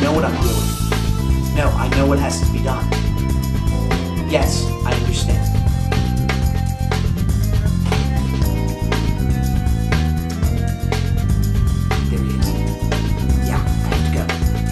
know what I'm doing. No, I know what has to be done. Yes, I understand. There he is. Yeah, I have to go.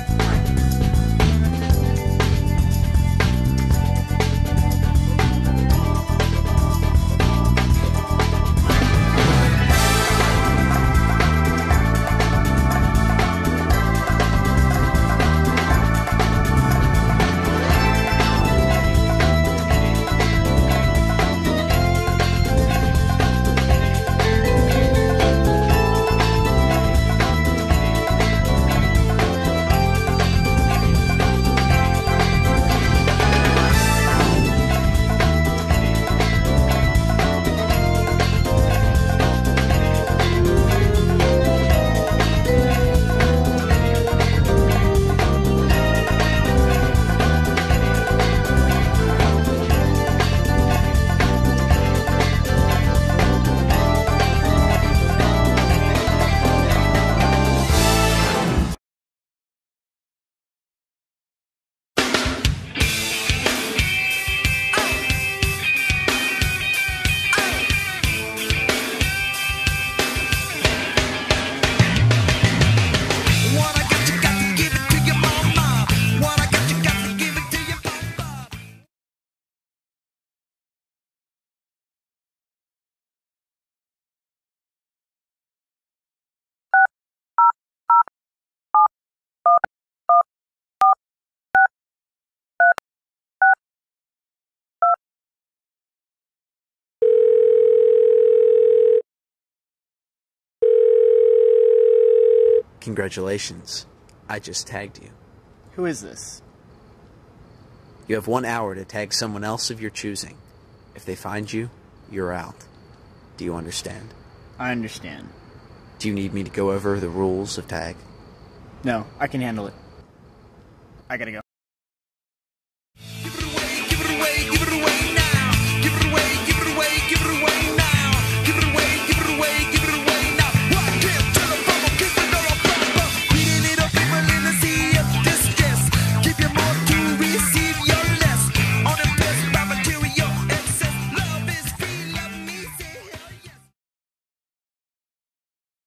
Congratulations. I just tagged you. Who is this? You have 1 hour to tag someone else of your choosing. If they find you, you're out. Do you understand? I understand. Do you need me to go over the rules of tag? No, I can handle it. I gotta go.